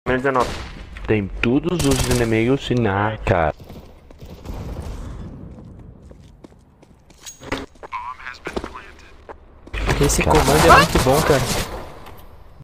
Menos 19. Tem todos os inimigos na cara. Esse comando é muito bom, cara.